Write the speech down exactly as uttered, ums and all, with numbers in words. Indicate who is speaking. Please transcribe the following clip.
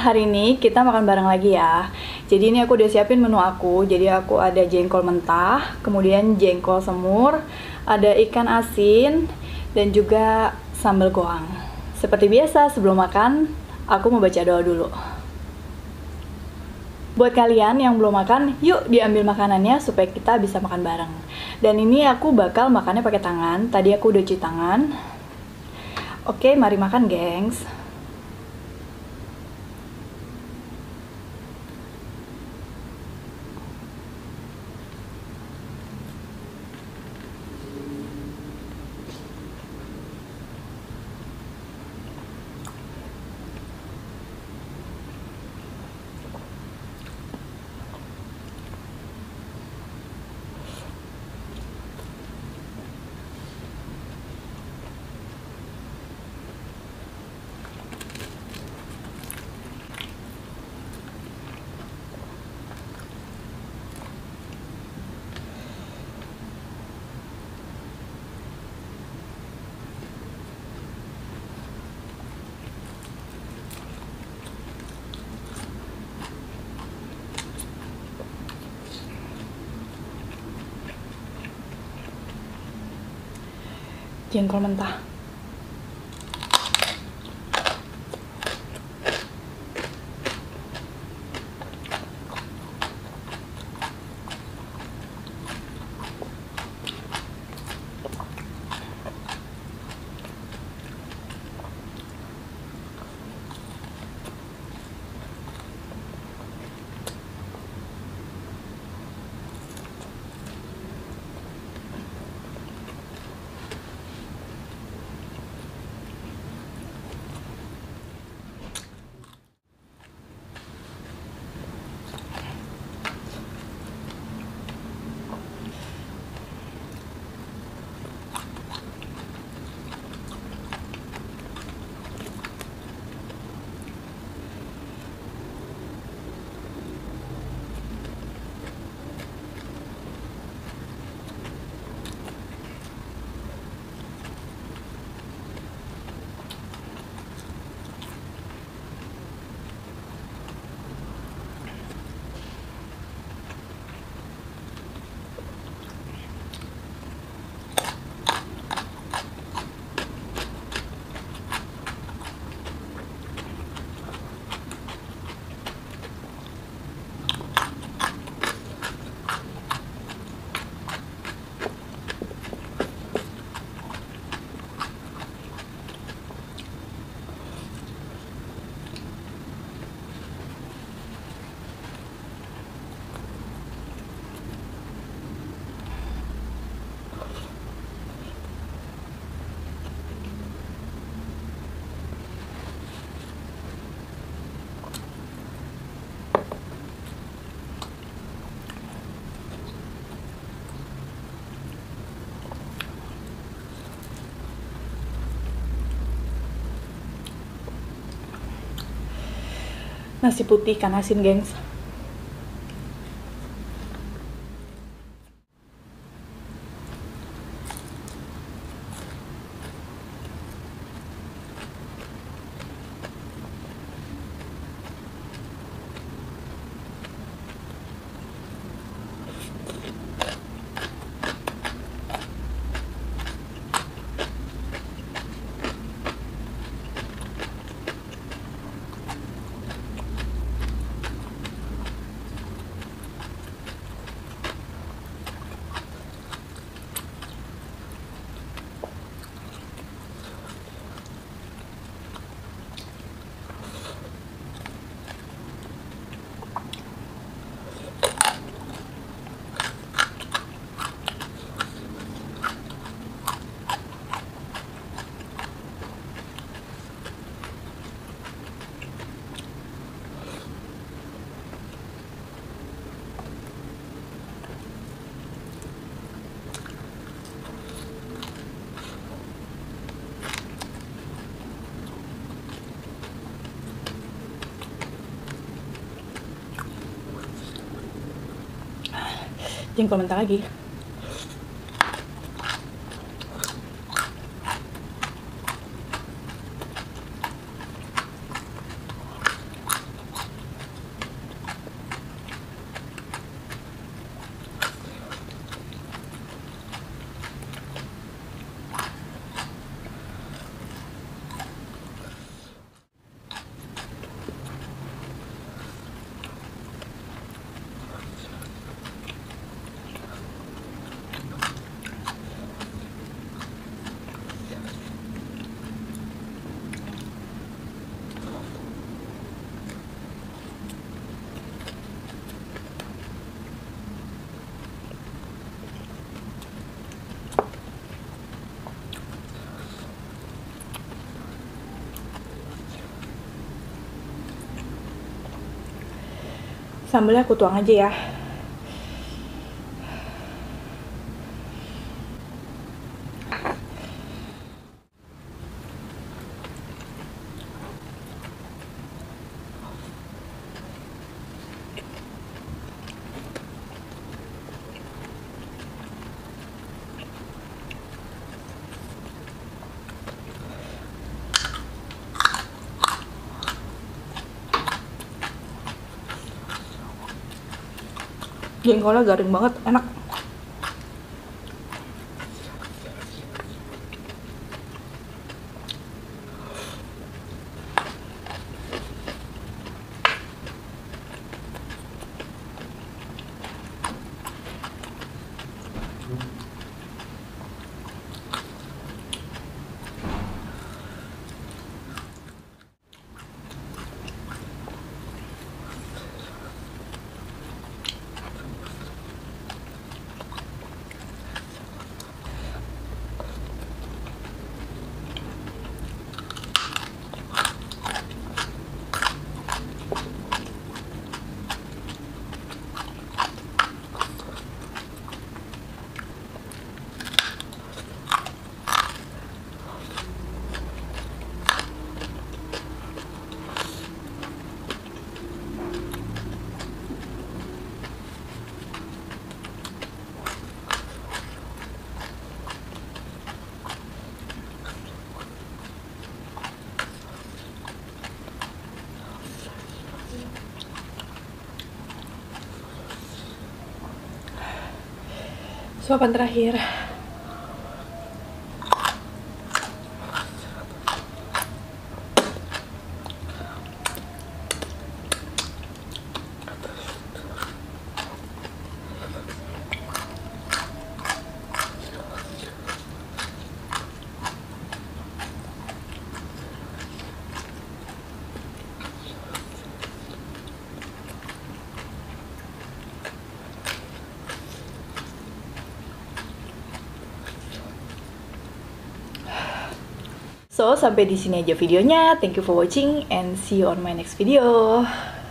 Speaker 1: Hari ini kita makan bareng lagi ya. Jadi ini aku udah siapin menu aku. Jadi aku ada jengkol mentah, kemudian jengkol semur, ada ikan asin, dan juga sambal goang. Seperti biasa sebelum makan, aku mau baca doa dulu. Buat kalian yang belum makan, yuk diambil makanannya supaya kita bisa makan bareng. Dan ini aku bakal makannya pakai tangan. Tadi aku udah cuci tangan. Oke, mari makan, gengs. Jengkol mentah. Nasi putih ikan asin, gengs. Jengkol mentah lagi. Sambelnya aku tuang aja ya. Jengkolnya garing banget, enak. Suapan terakhir. So, sampai di sini aja videonya. Thank you for watching and see you on my next video.